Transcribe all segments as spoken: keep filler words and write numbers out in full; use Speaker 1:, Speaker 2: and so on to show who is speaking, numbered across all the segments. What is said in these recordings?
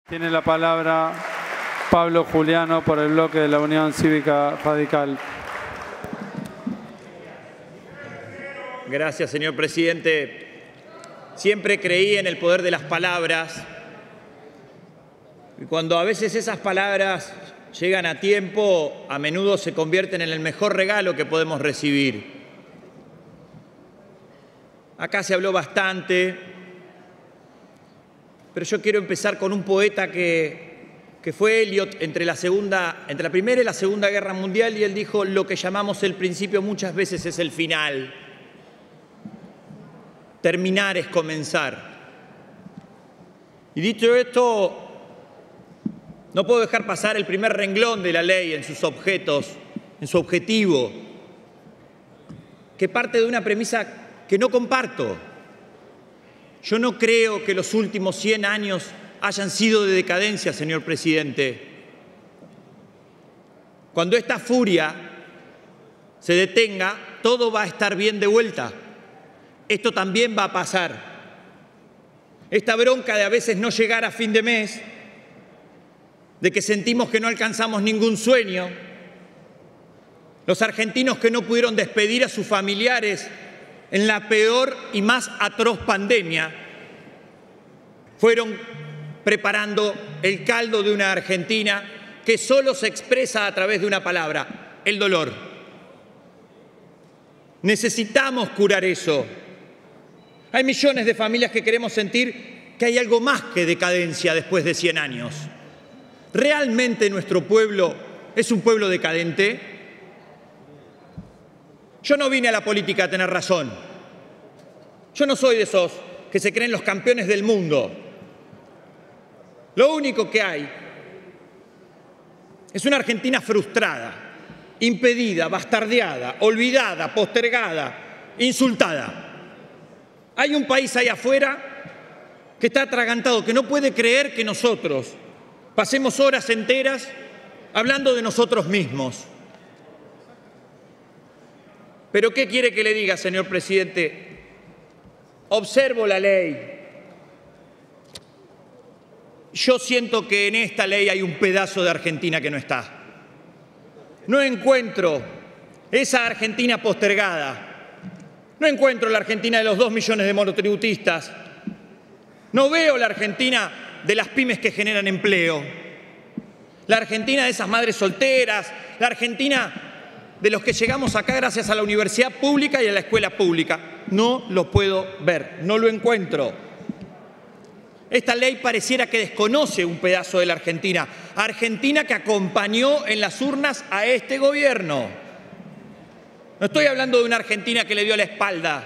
Speaker 1: Tiene la palabra Pablo Juliano por el bloque de la Unión Cívica Radical.
Speaker 2: Gracias, señor presidente. Siempre creí en el poder de las palabras. Y cuando a veces esas palabras llegan a tiempo, a menudo se convierten en el mejor regalo que podemos recibir. Acá se habló bastante, pero yo quiero empezar con un poeta que, que fue Eliot entre la, segunda, entre la Primera y la Segunda Guerra Mundial, y él dijo: lo que llamamos el principio muchas veces es el final. Terminar es comenzar. Y dicho esto, no puedo dejar pasar el primer renglón de la ley en sus objetos, en su objetivo, que parte de una premisa que no comparto. Yo no creo que los últimos cien años hayan sido de decadencia, señor presidente. Cuando esta furia se detenga, todo va a estar bien de vuelta. Esto también va a pasar. Esta bronca de a veces no llegar a fin de mes, de que sentimos que no alcanzamos ningún sueño, los argentinos que no pudieron despedir a sus familiares en la peor y más atroz pandemia, fueron preparando el caldo de una Argentina que solo se expresa a través de una palabra: el dolor. Necesitamos curar eso. Hay millones de familias que queremos sentir que hay algo más que decadencia después de cien años. ¿Realmente nuestro pueblo es un pueblo decadente? Yo no vine a la política a tener razón. Yo no soy de esos que se creen los campeones del mundo. Lo único que hay es una Argentina frustrada, impedida, bastardeada, olvidada, postergada, insultada. Hay un país ahí afuera que está atragantado, que no puede creer que nosotros pasemos horas enteras hablando de nosotros mismos. ¿Pero qué quiere que le diga, señor presidente? Observo la ley. Yo siento que en esta ley hay un pedazo de Argentina que no está. No encuentro esa Argentina postergada. No encuentro la Argentina de los dos millones de monotributistas. No veo la Argentina de las pymes que generan empleo. La Argentina de esas madres solteras. La Argentina de los que llegamos acá gracias a la universidad pública y a la escuela pública. No lo puedo ver, no lo encuentro. Esta ley pareciera que desconoce un pedazo de la Argentina. Argentina que acompañó en las urnas a este gobierno. No estoy hablando de una Argentina que le dio la espalda.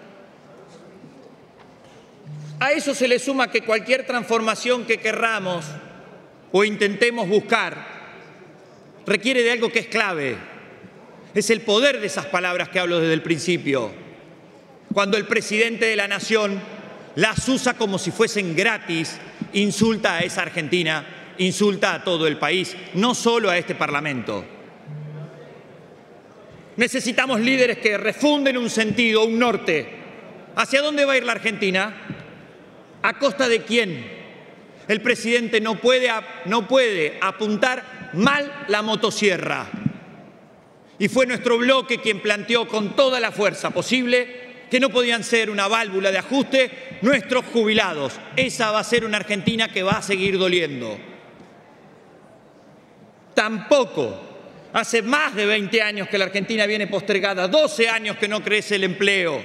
Speaker 2: A eso se le suma que cualquier transformación que querramos o intentemos buscar requiere de algo que es clave. Es el poder de esas palabras que hablo desde el principio. Cuando el presidente de la Nación las usa como si fuesen gratis, insulta a esa Argentina, insulta a todo el país, no solo a este Parlamento. Necesitamos líderes que refunden un sentido, un norte. ¿Hacia dónde va a ir la Argentina? ¿A costa de quién? El presidente no puede, no puede apuntar mal la motosierra. Y fue nuestro bloque quien planteó con toda la fuerza posible que no podían ser una válvula de ajuste nuestros jubilados. Esa va a ser una Argentina que va a seguir doliendo. Tampoco, hace más de veinte años que la Argentina viene postergada, doce años que no crece el empleo.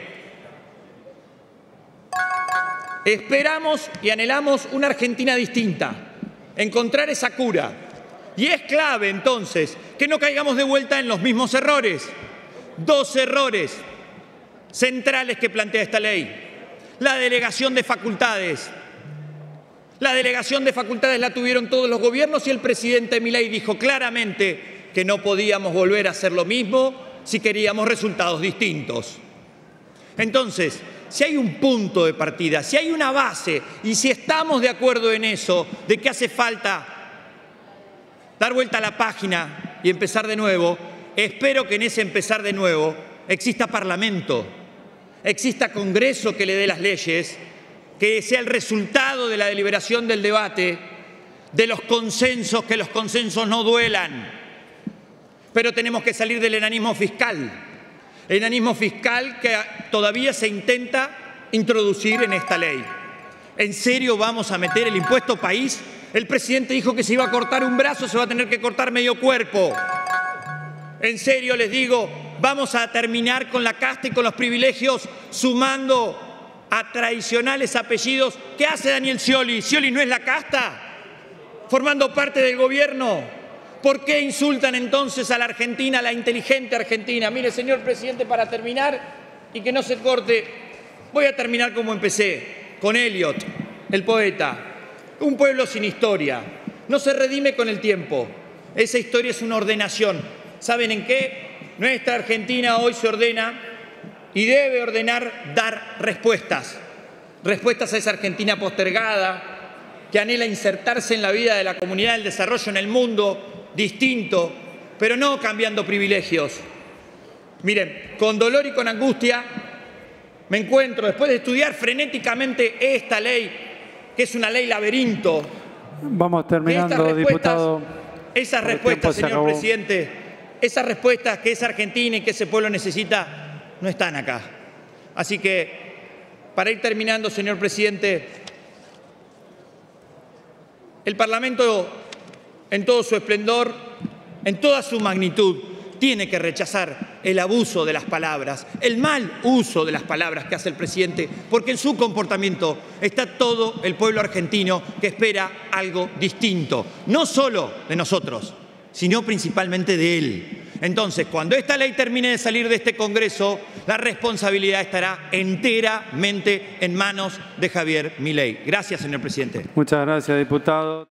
Speaker 2: Esperamos y anhelamos una Argentina distinta, encontrar esa cura. Y es clave, entonces, que no caigamos de vuelta en los mismos errores. Dos errores centrales que plantea esta ley. La delegación de facultades. La delegación de facultades la tuvieron todos los gobiernos y el presidente Milei dijo claramente que no podíamos volver a hacer lo mismo si queríamos resultados distintos. Entonces, si hay un punto de partida, si hay una base y si estamos de acuerdo en eso, de que hace falta dar vuelta a la página y empezar de nuevo, espero que en ese empezar de nuevo exista Parlamento, exista Congreso que le dé las leyes, que sea el resultado de la deliberación del debate de los consensos, que los consensos no duelan. Pero tenemos que salir del enanismo fiscal. El enanismo fiscal que todavía se intenta introducir en esta ley. ¿En serio vamos a meter el impuesto país? El presidente dijo que se iba a cortar un brazo, se va a tener que cortar medio cuerpo. En serio les digo, vamos a terminar con la casta y con los privilegios sumando a tradicionales apellidos. ¿Qué hace Daniel Scioli? ¿Scioli no es la casta? Formando parte del gobierno. ¿Por qué insultan entonces a la Argentina, a la inteligente Argentina? Mire, señor presidente, para terminar y que no se corte, voy a terminar como empecé, con Eliot, el poeta. Un pueblo sin historia. No se redime con el tiempo. Esa historia es una ordenación. ¿Saben en qué? Nuestra Argentina hoy se ordena y debe ordenar dar respuestas. Respuestas a esa Argentina postergada, que anhela insertarse en la vida de la comunidad del desarrollo en el mundo, distinto, pero no cambiando privilegios. Miren, con dolor y con angustia me encuentro, después de estudiar frenéticamente esta ley, que es una ley laberinto.
Speaker 1: Vamos terminando, diputado.
Speaker 2: Esas respuestas, señor presidente, esas respuestas que esa Argentina y que ese pueblo necesita, no están acá. Así que, para ir terminando, señor presidente, el Parlamento, en todo su esplendor, en toda su magnitud, tiene que rechazar el abuso de las palabras, el mal uso de las palabras que hace el presidente, porque en su comportamiento está todo el pueblo argentino que espera algo distinto, no solo de nosotros, sino principalmente de él. Entonces, cuando esta ley termine de salir de este Congreso, la responsabilidad estará enteramente en manos de Javier Milei. Gracias, señor presidente.
Speaker 1: Muchas gracias, diputado.